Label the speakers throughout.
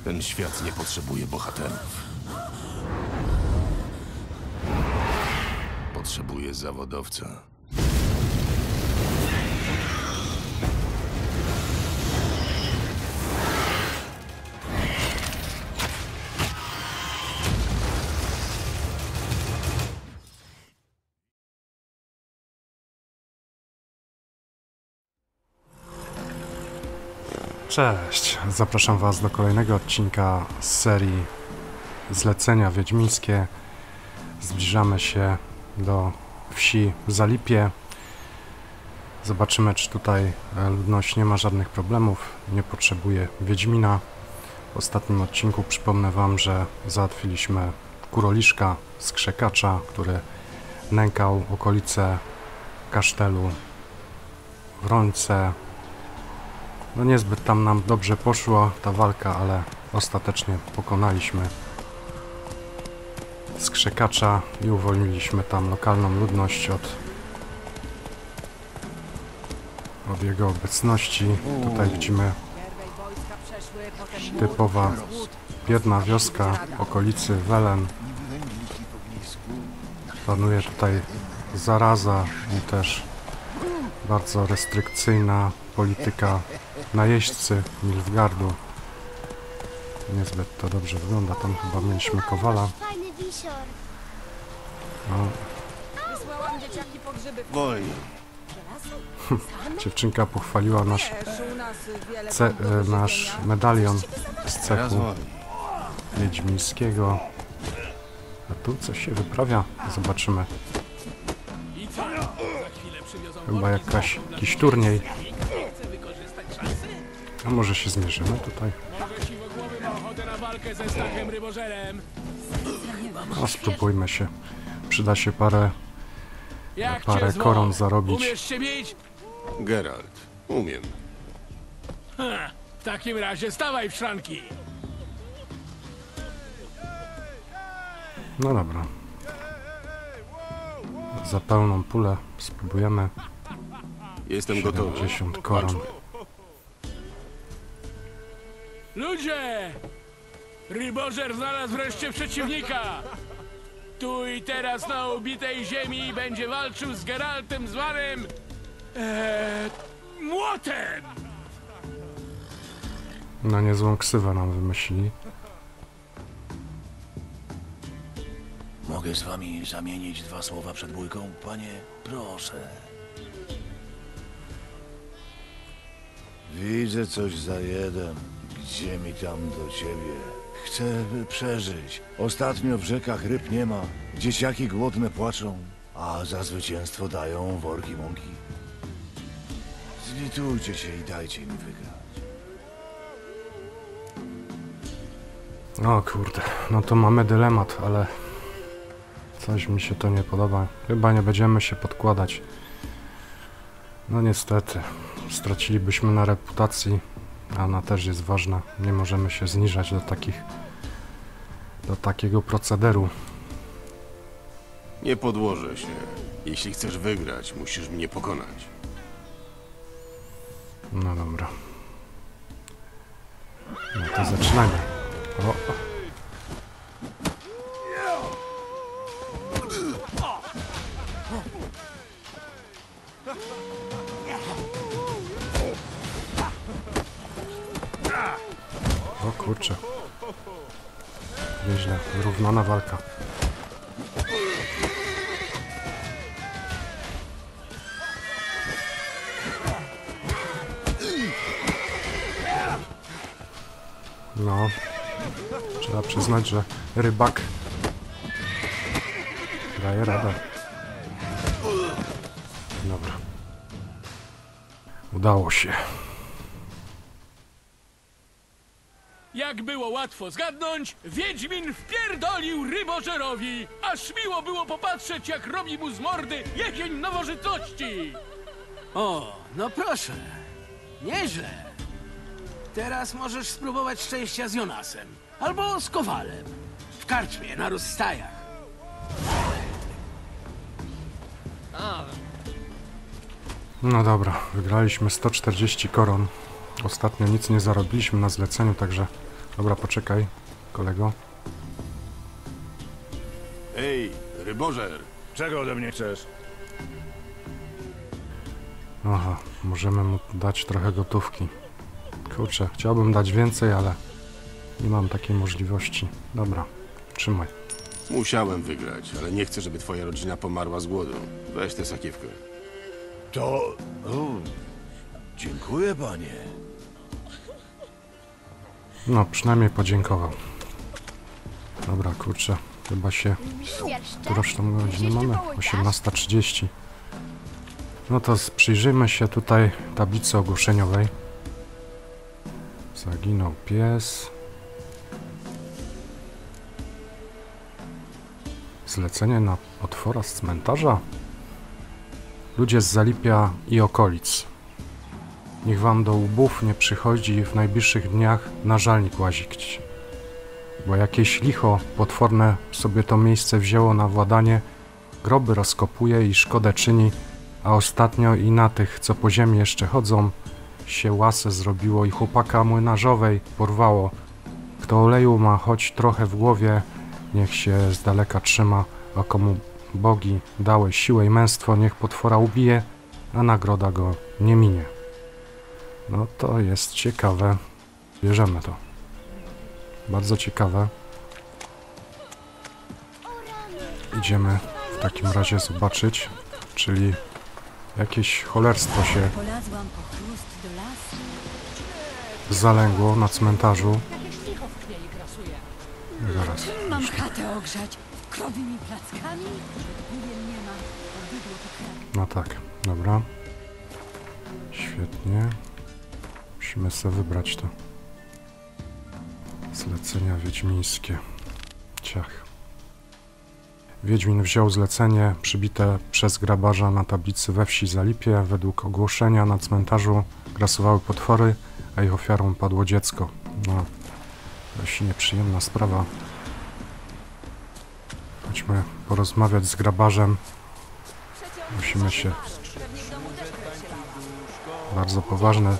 Speaker 1: Ten świat nie potrzebuje bohaterów. Potrzebuje zawodowca.
Speaker 2: Cześć, zapraszam Was do kolejnego odcinka z serii Zlecenia Wiedźmińskie. Zbliżamy się do wsi Zalipie. Zobaczymy, czy tutaj ludność nie ma żadnych problemów, nie potrzebuje Wiedźmina. W ostatnim odcinku przypomnę Wam, że załatwiliśmy Kuroliszka, skrzekacza, który nękał okolice kasztelu w Rońce. No niezbyt tam nam dobrze poszła ta walka, ale ostatecznie pokonaliśmy skrzekacza i uwolniliśmy tam lokalną ludność od jego obecności. Tutaj widzimy typowa biedna wioska okolicy Welen. Panuje tutaj zaraza i też bardzo restrykcyjna polityka najeźdźcy Nilfgaardu. Niezbyt to dobrze wygląda. Tam chyba mieliśmy kowala. No. Dziewczynka pochwaliła nasz medalion z cechu wiedźmińskiego. A tu coś się wyprawia. Zobaczymy. Chyba jakiś turniej. A może się zmierzymy tutaj? No spróbujmy się. Przyda się parę koron zarobić.
Speaker 1: Geralt, umiem.
Speaker 3: W takim razie stawaj w szranki.
Speaker 2: No dobra. Za pełną pulę spróbujemy.
Speaker 1: Jestem gotowy.
Speaker 2: 70 koron.
Speaker 3: Ludzie! Rybożer znalazł wreszcie przeciwnika! Tu i teraz na ubitej ziemi będzie walczył z Geraltem zwanym... Młotem!
Speaker 2: No niezłą ksywę nam wymyślili.
Speaker 4: Mogę z wami zamienić 2 słowa przed bójką, panie? Proszę. Widzę coś za jeden. Gdzie mi tam do ciebie? Chcę przeżyć. Ostatnio w rzekach ryb nie ma. Dzieciaki głodne płaczą, a za zwycięstwo dają worki mąki. Zlitujcie się i dajcie mi wygrać.
Speaker 2: O kurde, no to mamy dylemat, ale coś mi się to nie podoba. Chyba nie będziemy się podkładać. No niestety, stracilibyśmy na reputacji, a ona też jest ważna. Nie możemy się zniżać do takiego procederu.
Speaker 1: Nie podłożę się. Jeśli chcesz wygrać, musisz mnie pokonać.
Speaker 2: No dobra. No to zaczynamy. O. O kurczę. Nieźle, wyrównana walka. No, trzeba przyznać, że rybak daje radę. Dobra. Udało się.
Speaker 3: Jak było łatwo zgadnąć, Wiedźmin wpierdolił rybożerowi! Aż miło było popatrzeć, jak robi mu z mordy jesień nowożytności!
Speaker 5: O, no proszę. Nieźle. Teraz możesz spróbować szczęścia z Jonasem. Albo z Kowalem. W karczmie na rozstajach.
Speaker 2: No dobra, wygraliśmy 140 koron. Ostatnio nic nie zarobiliśmy na zleceniu, także Dobra, poczekaj, kolego.
Speaker 1: Ej, rybożer!
Speaker 4: Czego ode mnie chcesz?
Speaker 2: Aha, możemy mu dać trochę gotówki. Kurczę, chciałbym dać więcej, ale nie mam takiej możliwości. Dobra, trzymaj.
Speaker 1: Musiałem wygrać, ale nie chcę, żeby twoja rodzina pomarła z głodu. Weź tę sakiewkę.
Speaker 4: To... O, dziękuję, panie.
Speaker 2: No, przynajmniej podziękował. Dobra, kurczę, chyba się... Którąż tam godzinę mamy? 18:30. No to przyjrzyjmy się tutaj tablicy ogłoszeniowej. Zaginął pies. Zlecenie na potwora z cmentarza? Ludzie z Zalipia i okolic. Niech wam do łbów nie przychodzi w najbliższych dniach na żalnik łazić. Bo jakieś licho potworne sobie to miejsce wzięło na władanie, groby rozkopuje i szkodę czyni, a ostatnio i na tych, co po ziemi jeszcze chodzą, się łasę zrobiło i chłopaka młynarzowej porwało. Kto oleju ma choć trochę w głowie, niech się z daleka trzyma, a komu bogi dały siłę i męstwo, niech potwora ubije, a nagroda go nie minie. No to jest ciekawe. Bierzemy to. Bardzo ciekawe. Idziemy w takim razie zobaczyć, czyli jakieś cholerstwo się
Speaker 6: Polazłam po chrust do lasu.
Speaker 2: zalęgło na cmentarzu. Zaraz.
Speaker 6: Mam chatę ogrzać krowimi plackami. Bóbien nie ma, a bydło to kraj.
Speaker 2: No tak, dobra. Świetnie. Musimy sobie wybrać to. Zlecenia wiedźmińskie. Ciach. Wiedźmin wziął zlecenie przybite przez grabarza na tablicy we wsi Zalipie. Według ogłoszenia na cmentarzu grasowały potwory, a ich ofiarą padło dziecko. No, dość nieprzyjemna sprawa. Chodźmy porozmawiać z grabarzem. Musimy się... Bardzo poważne.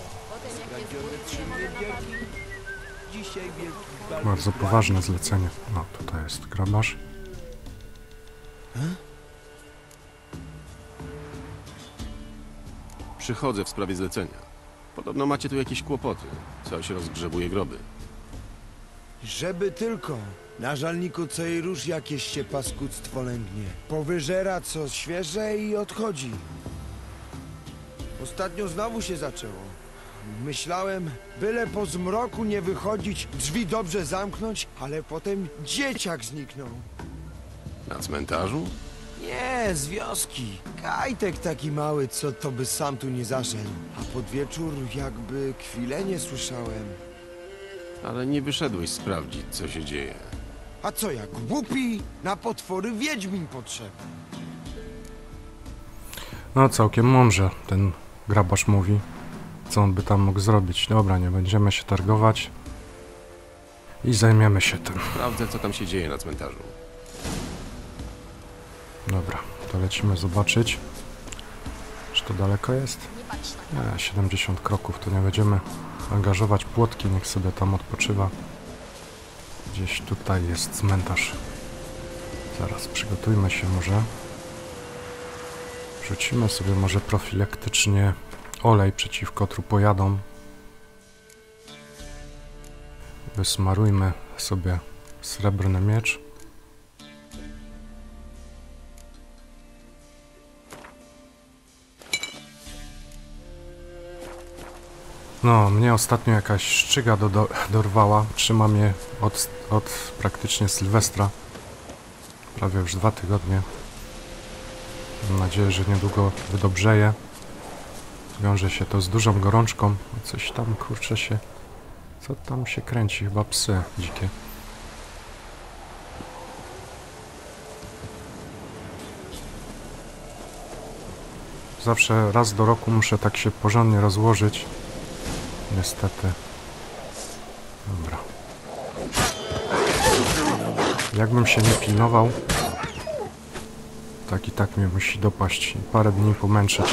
Speaker 2: Bardzo poważne zlecenie. No, tutaj jest grabarz.
Speaker 1: Przychodzę w sprawie zlecenia. Podobno macie tu jakieś kłopoty. Coś rozgrzebuje groby.
Speaker 7: Żeby tylko. Na żalniku co i róż jakieś się paskudztwo lęgnie. Powyżera co świeże i odchodzi. Ostatnio znowu się zaczęło. Myślałem, byle po zmroku nie wychodzić, drzwi dobrze zamknąć, ale potem dzieciak zniknął.
Speaker 1: Na cmentarzu?
Speaker 7: Nie, z wioski. Kajtek taki mały, co to by sam tu nie zaszedł. A pod wieczór jakby kwilenie słyszałem.
Speaker 1: Ale nie wyszedłeś sprawdzić, co się dzieje.
Speaker 7: A co jak głupi? Na potwory wiedźmin potrzebny.
Speaker 2: No, całkiem mądrze ten grabarz mówi. Co on by tam mógł zrobić? Dobra, nie będziemy się targować. I zajmiemy się tym.
Speaker 1: Sprawdzę, co tam się dzieje na cmentarzu.
Speaker 2: Dobra, to lecimy zobaczyć. Czy to daleko jest? Nie, 70 kroków, to nie będziemy angażować płotki, niech sobie tam odpoczywa. Gdzieś tutaj jest cmentarz. Zaraz przygotujmy się może. Rzucimy sobie może profilaktycznie olej przeciwko trupojadom. Wysmarujmy sobie srebrny miecz. No, mnie ostatnio jakaś szczyga dorwała. Trzyma mnie od praktycznie Sylwestra. Prawie już 2 tygodnie. Mam nadzieję, że niedługo wydobrzeje. Wiąże się to z dużą gorączką. Coś tam, kurczę, się... Co tam się kręci? Chyba psy dzikie. Zawsze raz do roku muszę tak się porządnie rozłożyć. Niestety. Dobra. Jakbym się nie pilnował, tak i tak mnie musi dopaść i parę dni pomęczyć.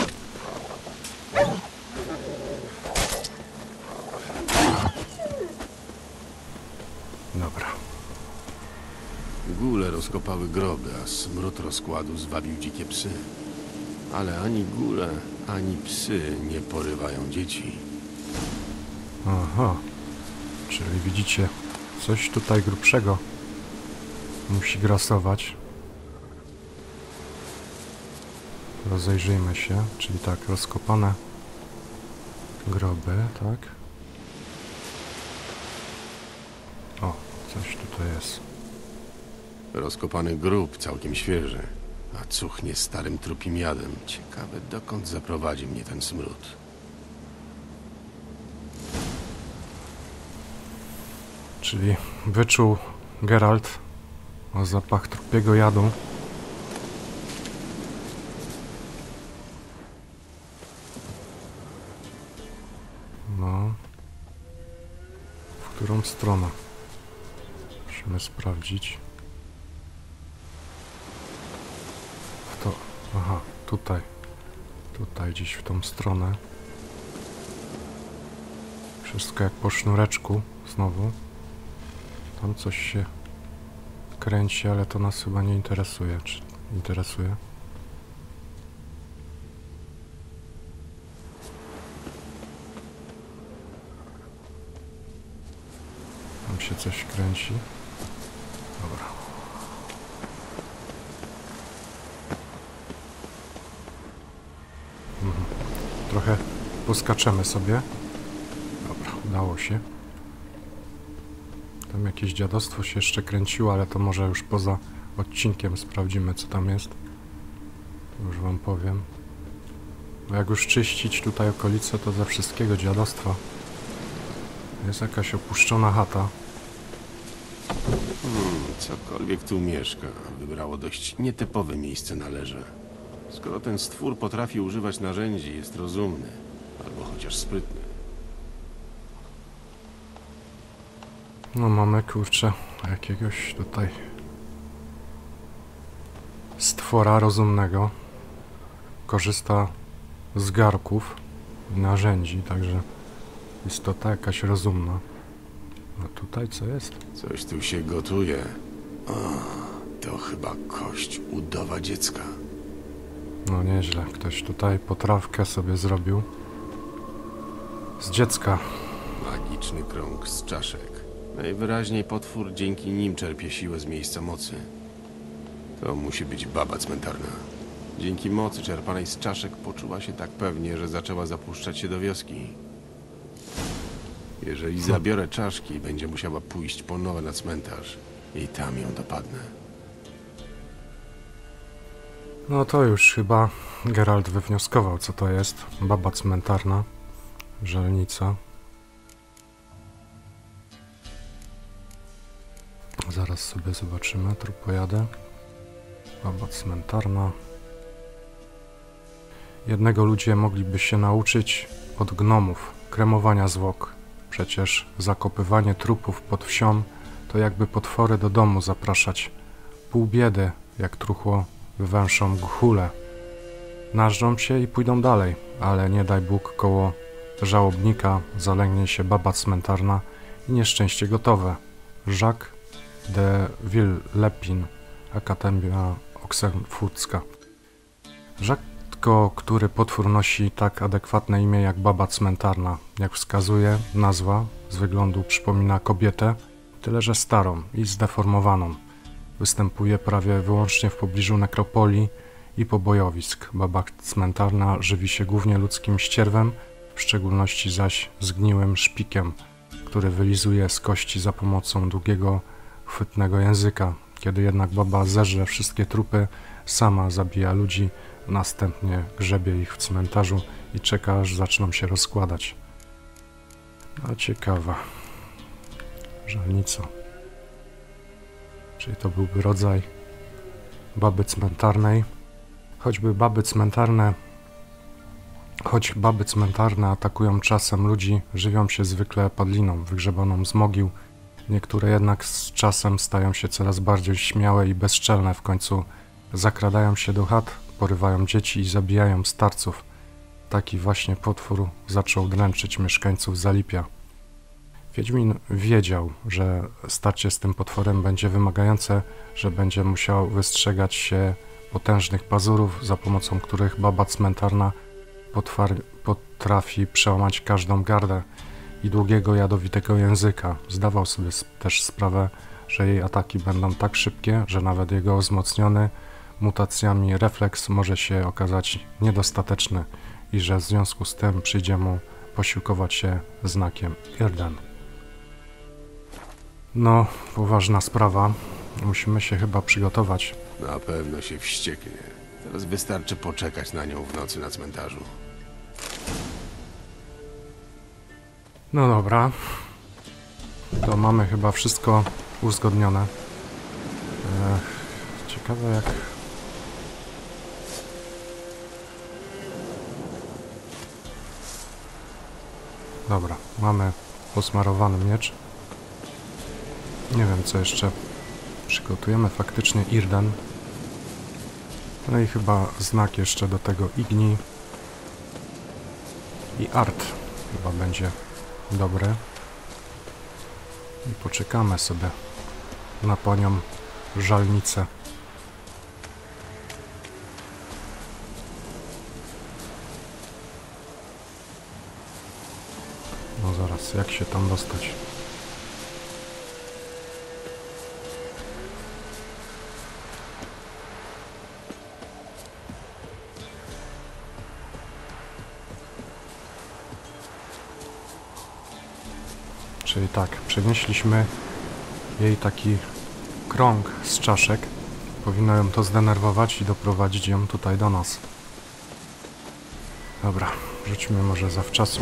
Speaker 1: góle rozkopały groby, a smród rozkładu zwabił dzikie psy. Ale ani góle, ani psy nie porywają dzieci.
Speaker 2: Aha. Czyli widzicie, coś tutaj grubszego musi grasować. Rozejrzyjmy się, czyli tak, rozkopane groby, tak? O, coś tutaj jest.
Speaker 1: Rozkopany grób całkiem świeży, a cuchnie starym trupim jadem. Ciekawe, dokąd zaprowadzi mnie ten smród.
Speaker 2: Czyli wyczuł Geralt o zapach trupiego jadu. No. W którą stronę? Musimy sprawdzić. W to... Aha, tutaj. Tutaj gdzieś w tą stronę. Wszystko jak po sznureczku. Znowu. Tam coś się kręci, ale to nas chyba nie interesuje. Czy interesuje? Tam się coś kręci. Dobra. Trochę poskaczemy sobie. Dobra, udało się. Tam jakieś dziadostwo się jeszcze kręciło, ale to może już poza odcinkiem sprawdzimy, co tam jest. Już wam powiem. Bo jak już czyścić tutaj okolice, to ze wszystkiego dziadostwa. Jest jakaś opuszczona chata.
Speaker 1: Cokolwiek tu mieszka, wybrało dość nietypowe miejsce na leże. Skoro ten stwór potrafi używać narzędzi, jest rozumny, albo chociaż sprytny.
Speaker 2: No mamy, kurczę, jakiegoś tutaj stwora rozumnego. Korzysta z garków i narzędzi, także istota jakaś rozumna. A tutaj co jest?
Speaker 1: Coś tu się gotuje. O, to chyba kość udowa dziecka.
Speaker 2: No nieźle, ktoś tutaj potrawkę sobie zrobił. Z dziecka.
Speaker 1: Magiczny krąg z czaszek. Najwyraźniej potwór dzięki nim czerpie siłę z miejsca mocy. To musi być baba cmentarna. Dzięki mocy czerpanej z czaszek poczuła się tak pewnie, że zaczęła zapuszczać się do wioski. Jeżeli zabiorę czaszki, będzie musiała pójść po nowe na cmentarz i tam ją dopadnę.
Speaker 2: No to już chyba Geralt wywnioskował, co to jest. Baba cmentarna. Żelnica. Zaraz sobie zobaczymy, trupojadę. Baba cmentarna. Jednego ludzie mogliby się nauczyć od gnomów kremowania zwłok. Przecież zakopywanie trupów pod wsią to jakby potwory do domu zapraszać. Pół biedy, jak truchło wywęszą gchule. Nażrą się i pójdą dalej, ale nie daj Bóg koło żałobnika zalęgnie się baba cmentarna i nieszczęście gotowe. Jacques de Villepin, Akademia Oxenfurcka. Rzadko który potwór nosi tak adekwatne imię jak baba cmentarna. Jak wskazuje nazwa, z wyglądu przypomina kobietę, tyle że starą i zdeformowaną. Występuje prawie wyłącznie w pobliżu nekropolii i pobojowisk. Baba cmentarna żywi się głównie ludzkim ścierwem, w szczególności zaś zgniłym szpikiem, który wylizuje z kości za pomocą długiego, chwytnego języka. Kiedy jednak baba zeżre wszystkie trupy, sama zabija ludzi, następnie grzebie ich w cmentarzu i czeka, aż zaczną się rozkładać. A ciekawa. Żelnica. Czyli to byłby rodzaj baby cmentarnej. Choć baby cmentarne atakują czasem ludzi, żywią się zwykle padliną wygrzebaną z mogił. Niektóre jednak z czasem stają się coraz bardziej śmiałe i bezczelne. W końcu zakradają się do chat, porywają dzieci i zabijają starców. Taki właśnie potwór zaczął dręczyć mieszkańców Zalipia. Wiedźmin wiedział, że starcie z tym potworem będzie wymagające, że będzie musiał wystrzegać się potężnych pazurów, za pomocą których baba cmentarna potrafi przełamać każdą gardę i długiego, jadowitego języka. Zdawał sobie też sprawę, że jej ataki będą tak szybkie, że nawet jego wzmocniony mutacjami refleks może się okazać niedostateczny i że w związku z tym przyjdzie mu posiłkować się znakiem Irden. No, poważna sprawa. Musimy się chyba przygotować.
Speaker 1: Na pewno się wścieknie. Teraz wystarczy poczekać na nią w nocy na cmentarzu.
Speaker 2: No dobra. To mamy chyba wszystko uzgodnione. Ciekawe jak... Dobra, mamy posmarowany miecz. Nie wiem co jeszcze. Przygotujemy faktycznie Irden. No i chyba znak jeszcze do tego Igni. I Art chyba będzie dobry. I poczekamy sobie na panią żalnicę. No zaraz, jak się tam dostać? Czyli tak, przenieśliśmy jej taki krąg z czaszek. Powinno ją to zdenerwować i doprowadzić ją tutaj do nas. Dobra, rzućmy może zawczasu.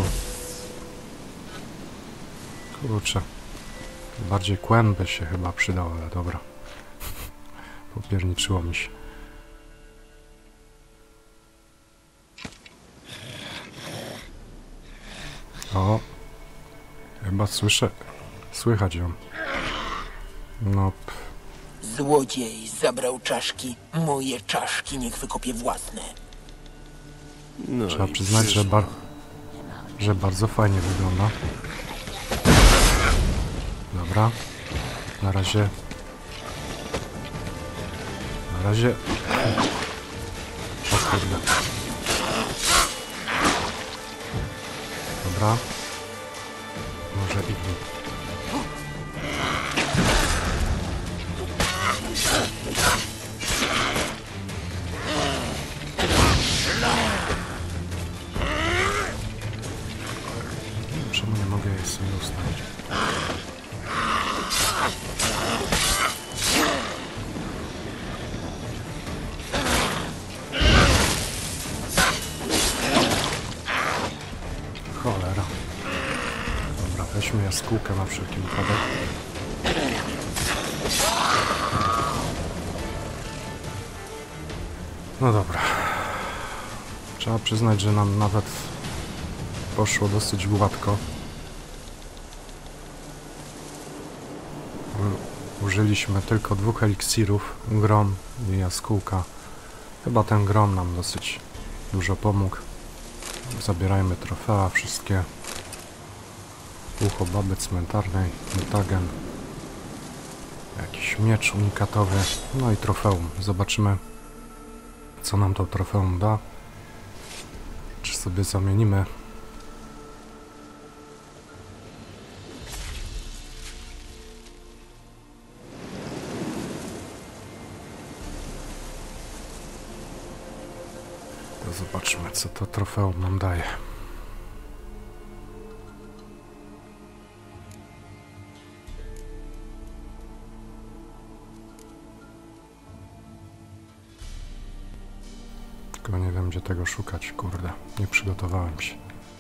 Speaker 2: Kurczę. Bardziej Quen by się chyba przydał, ale dobra. Popierniczyło mi się. O! Chyba słychać ją. No.
Speaker 8: Złodziej zabrał czaszki. Moje czaszki niech wykopie własne.
Speaker 1: No
Speaker 2: Trzeba
Speaker 1: i
Speaker 2: przyznać, że bardzo fajnie wygląda. Dobra. Na razie. O kurde. Dobra. Może Igni. Czemu nie mogę jej sobie ustawić? Cholera. Dobra, weźmy jaskółkę na wszelki wypadek. No dobra. Trzeba przyznać, że nam nawet poszło dosyć gładko. Użyliśmy tylko 2 eliksirów, grom i jaskółka. Chyba ten grom nam dosyć dużo pomógł. Zabierajmy trofea wszystkie. Ucho baby cmentarnej, mutagen. Jakiś miecz unikatowy. No i trofeum. Zobaczymy, co nam to trofeum da. Czy sobie zamienimy. To zobaczmy, co to trofeum nam daje. Tylko nie wiem, gdzie tego szukać, kurde. Nie przygotowałem się.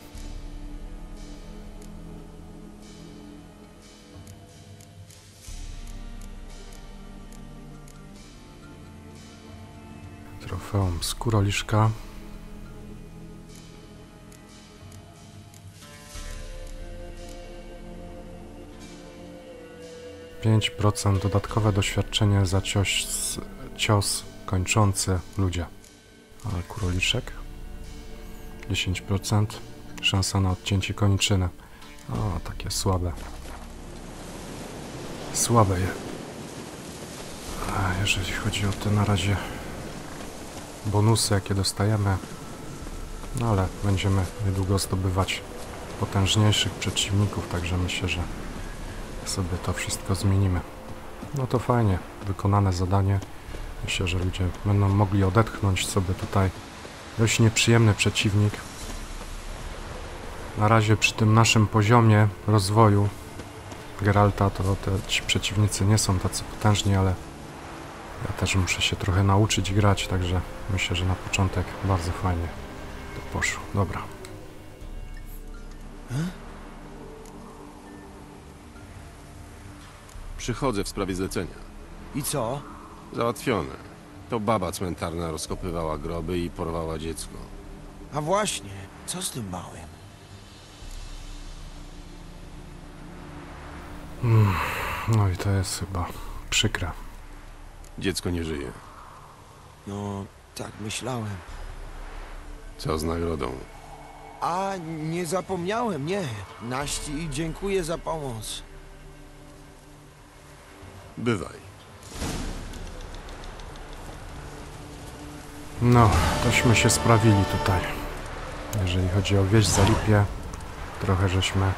Speaker 2: Trofeum skóroliszka. Dodatkowe doświadczenie za cios kończący ludzie. Ale kuroliszek 10%. Szansa na odcięcie kończyny. O, takie słabe. słabe. A jeżeli chodzi o te na razie bonusy, jakie dostajemy, no ale będziemy niedługo zdobywać potężniejszych przeciwników, także myślę, że sobie to wszystko zmienimy. No to fajnie, wykonane zadanie. Myślę, że ludzie będą mogli odetchnąć sobie tutaj. Dość nieprzyjemny przeciwnik. Na razie przy tym naszym poziomie rozwoju Geralta to ci przeciwnicy nie są tacy potężni, ale ja też muszę się trochę nauczyć grać, także myślę, że na początek bardzo fajnie to poszło. Dobra.
Speaker 1: Przychodzę w sprawie zlecenia.
Speaker 7: I co?
Speaker 1: Załatwione. To baba cmentarna rozkopywała groby i porwała dziecko.
Speaker 7: A właśnie, co z tym małym?
Speaker 2: No i to jest chyba przykre.
Speaker 1: Dziecko nie żyje.
Speaker 7: No, tak myślałem.
Speaker 1: Co z nagrodą?
Speaker 7: A, nie zapomniałem, nie. Naści i dziękuję za pomoc.
Speaker 1: Bywaj.
Speaker 2: No, tośmy się sprawili tutaj. Jeżeli chodzi o wieś Zalipie, trochę żeśmy...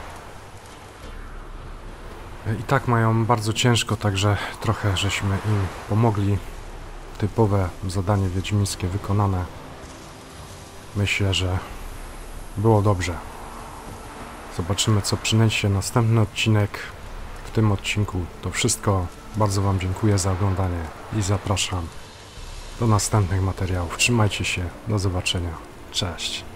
Speaker 2: I tak mają bardzo ciężko, także trochę żeśmy im pomogli. Typowe zadanie wiedźmińskie wykonane. Myślę, że było dobrze. Zobaczymy, co przyniesie następny odcinek. W tym odcinku to wszystko. Bardzo Wam dziękuję za oglądanie i zapraszam do następnych materiałów. Trzymajcie się, do zobaczenia. Cześć.